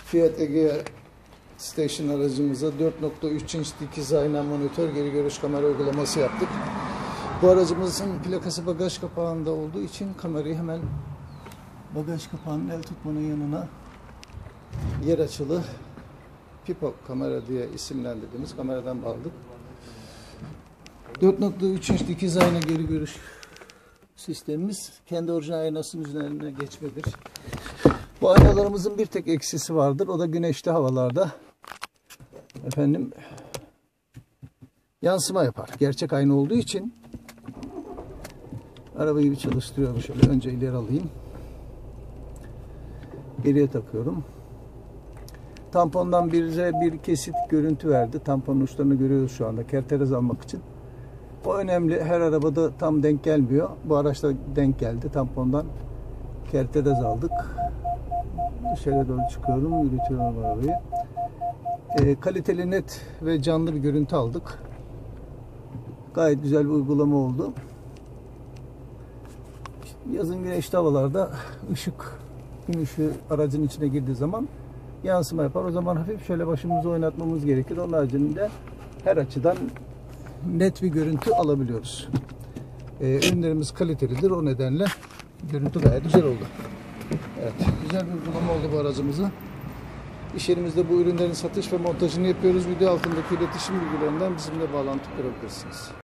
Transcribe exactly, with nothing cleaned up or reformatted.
Fiat Egea Station aracımıza dört nokta üç inç dikiz ayna monitör geri görüş kamera uygulaması yaptık. Bu aracımızın plakası bagaj kapağında olduğu için kamerayı hemen bagaj kapağının el tutmanın yanına yer açılı Pipo kamera diye isimlendirdiğimiz kameradan bağladık. dört nokta üç inç dikiz ayna geri görüş sistemimiz kendi orijinal aynasının üzerine geçmedir. Bu aynalarımızın bir tek eksisi vardır. O da güneşli havalarda efendim yansıma yapar. Gerçek ayna olduğu için arabayı bir çalıştırıyorum. Şöyle önce ileri alayım. Geriye takıyorum. Tampondan bize bir kesit görüntü verdi. Tamponun uçlarını görüyoruz şu anda. Kerterez almak için. O önemli. Her arabada tam denk gelmiyor. Bu araçta denk geldi. Tampondan kerterez aldık. Dışarıya doğru çıkıyorum. Yürütüyorum arabayı. E, kaliteli, net ve canlı bir görüntü aldık. Gayet güzel bir uygulama oldu. Yazın güneşli havalarda ışık, gün ışığı aracın içine girdiği zaman yansıma yapar. O zaman hafif şöyle başımızı oynatmamız gerekir. Onun haricinde her açıdan net bir görüntü alabiliyoruz. Ee, ürünlerimiz kalitelidir. O nedenle görüntü gayet güzel oldu. Evet, güzel bir uygulama oldu bu aracımızı. İş yerimizde bu ürünlerin satış ve montajını yapıyoruz. Video altındaki iletişim bilgilerinden bizimle bağlantı kurabilirsiniz.